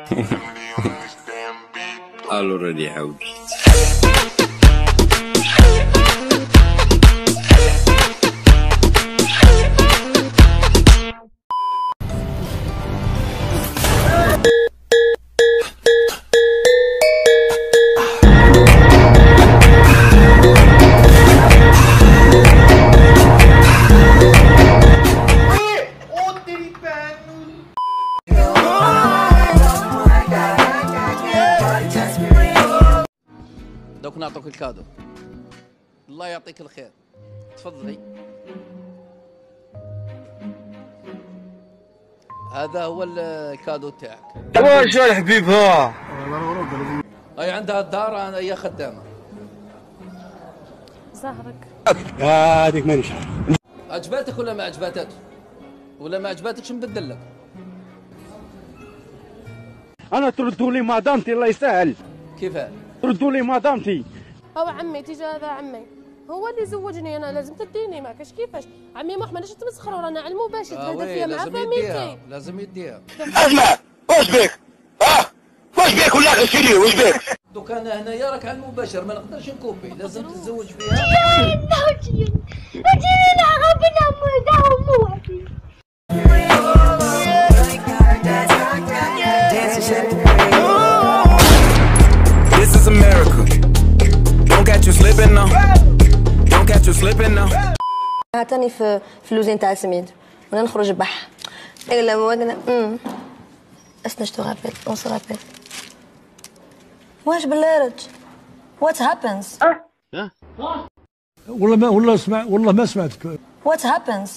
already عاود. دوك نعطوك الكادو. الله يعطيك الخير. تفضلي. هذا هو الكادو تاعك. واش يا الحبيب ها؟ هي عندها الدار، هي خدامه. زهرك. هذيك مانيش. عجباتك ولا ما عجباتكش؟ ولا ما عجباتكش نبدل لك. انا تردوا لي مدامتي الله يسهل. كيفاه؟ ردوا لي مدامتي. هو عمي تيجي هذا عمي هو اللي زوجني انا، لازم تديني ما كاش كيفاش. عمي ما حملش تمسخروا رانا على المباشر تهدى فيا مع فاميلتي. لازم يديها. اسمع واش بيك؟ واش بيك ولا غسيلي واش بيك؟ دوك انا هنايا راك على المباشر ما نقدرش نكوبي، لازم تتزوج فيها. This is America. Don't catch you slipping now. Don't catch you slipping now. عطاني في فلوزين تاع سميد وانا نخرج بح الا واقنا اسنا شتو غابل اونس غابل واش بالله رج وات هابنز والله ما سمعتك. وات هابنز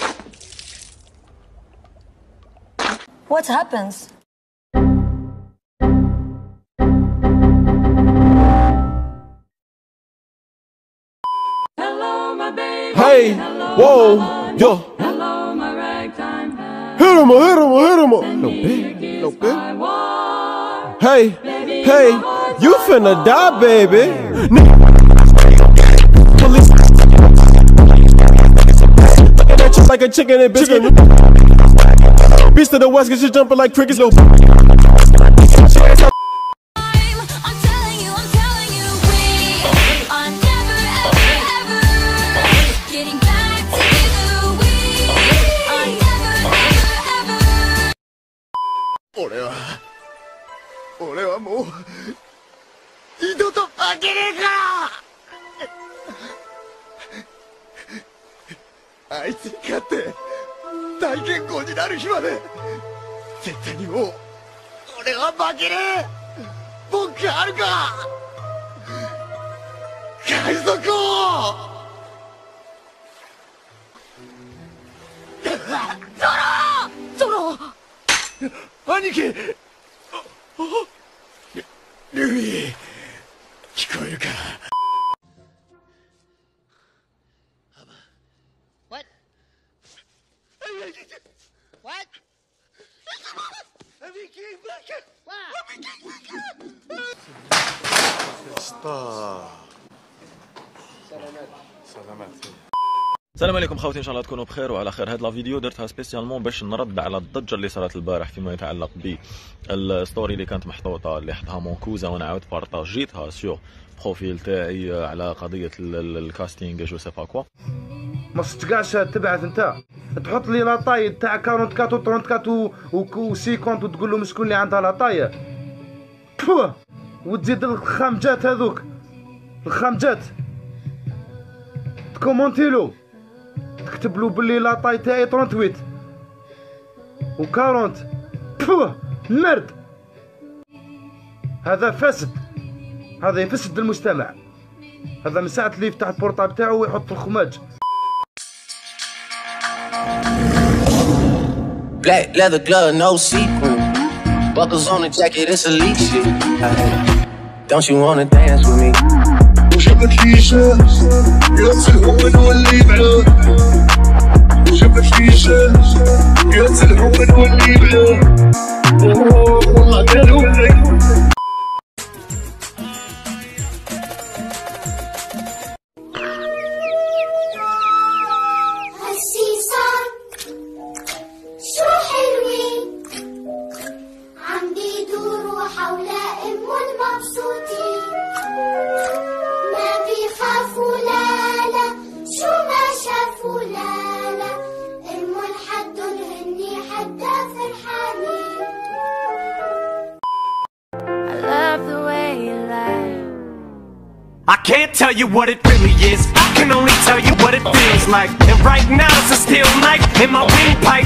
وات هابنز Hey, whoa, yo. Hit him, hit him, hit him. No big. Hey, hey, you finna die, baby. Police looking at you like a chicken and biscuit. Beast of the West, cause you jumping like crickets. No.俺はもう二度と負けねえからあいつに勝って大健康になる日まで絶対にもう俺は負けねえ僕あるか海賊王ゾロ兄貴ルフィ聞こえるか What? What? السلام عليكم خوتي، ان شاء الله تكونوا بخير وعلى خير. هاد لا فيديو درتها سبيسيالمون باش نرد على الضجه اللي صارت البارح فيما يتعلق بالستوري اللي كانت محطوطه اللي حطها مون كوزا، وانا عاود بارطاجيتها سيغ بروفيل تاعي على قضيه الكاستينغ جو سي با كوا. ما تقعدش تبعث انت تحط لي لاطاي تاع 44 و 50 وتقول لهم شكون اللي عندها لاطاي وتزيد الخمجات هذوك الخمجات تكومونتيلو تكتب له باللي لاطاي تاعي 38 و 40 المرد. هذا فاسد، هذا يفسد المجتمع. هذا من ساعة اللي يفتح البورطاب تاعو ويحط في الخماج. Black leather glove, no sequin. Buckles on the jacket, it's elite shit. Don't you wanna dance with me? وجاب الفيشة يتسلحون واللي بعاد وجاب الفيشة يتسلحون واللي بعاد والله قالوا لي هالسيسان شو حلوين عم بيدو tell you what it really is. I can only tell you what it feels like. And right now it's a steel knife in my windpipe.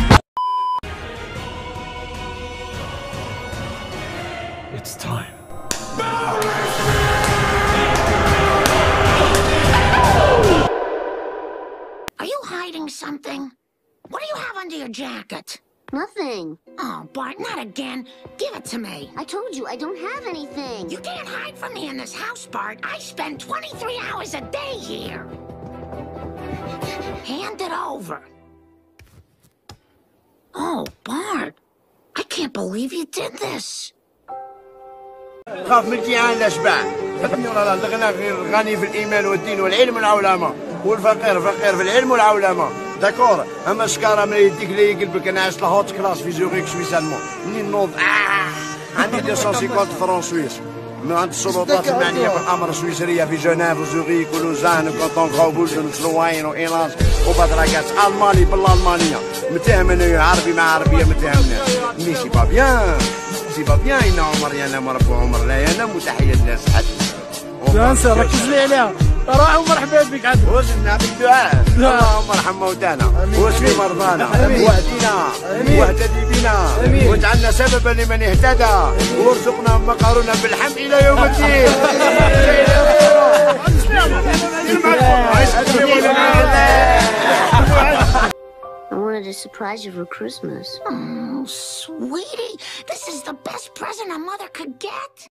It's time. Are you hiding something? What do you have under your jacket? Nothing. Oh, Bart, not again. Give it to me. I told you I don't have anything. You can't hide from me in this house, Bart. I spend 23 hours a day here. Hand it over. Oh, Bart. I can't believe you did this. خاف من الجيعان الاشباع. الغني في الايمان والدين والعلم والعولمه، والفقير فقير في العلم والعولمه. داكور. اما شكاره من يديك لي يقلبك. انا عشت لهوت كلاس في زوريك سويسالمون. منين نوض عندي 250 فرون سويس من عند السلطات المعنيه بالامر السويسريه في جنيف وزوريك ولوزان وكونتون غوبولجن وسلوين وايلاس وبدراكات. الماني بالالمانيه متهمنا عربي مع عربيه متهمنا. مي سي با بيان سي با بيان. إن عمر ينام رب عمر لا ينام. وتحيه للناس حد جانسة ركز لي عليها. راح ومرحبا بك عندك. وزدنا بالدعاء. اللهم ارحم موتانا واشفي مرضانا واهدنا واهتدي بنا واجعلنا سببا لمن اهتدى وارزقنا مقارنا بالحمد الى يوم الدين. I wanted to surprise you for Christmas. Oh, sweetie, this is the best present a mother could get.